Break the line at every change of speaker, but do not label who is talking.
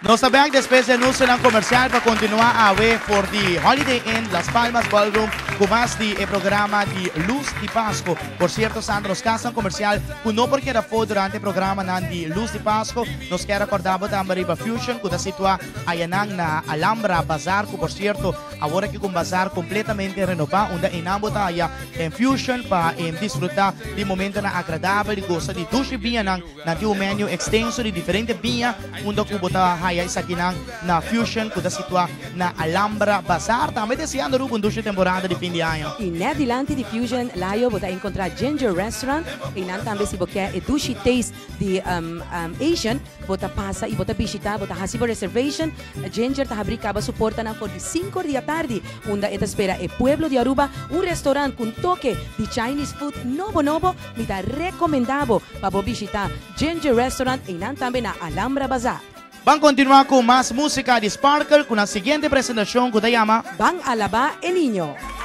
Nos sabemos después del anuncio ng comercial para continuar away for the Holiday Inn Las Palmas Ballroom kumas di programa di Luz di Pasco. Por cierto, Sandro, nos casang comercial kung no porque era po durante el programa ng di Luz di Pasco, nos queda acordado da Mariba Fusion kuda sitwa ayanang na Alhambra Bazaar ko. Por cierto, ahora que un bazar completamente renovado, donde inambotaya en Fusion para disfrutar de momento na agradable, de goza de dushi biya ng un menu extenso de diferentes biya, mundo kubota haya isa kinang na Fusion kuda sitwa na Alhambra Bazaar. Tamay deseando rubun dushi temporada de fin de año.
Inadilante di Fusion layo bota encontrar Ginger Restaurant, inan tambe si bokia e dushi taste di Asian, bota pasa y bota bisita, bota hasibo reservation, Ginger tahabrika ba suporta ng 45 de la tarde, unda esta espera e Pueblo de Aruba, un restaurante con toque de Chinese food novo, mita recomendado para visitar Ginger Restaurant inan tambe na Alhambra Bazaar.
Vamos a continuar con más música de Sparkle con la siguiente presentación que se llama
Bang Alaba el Niño.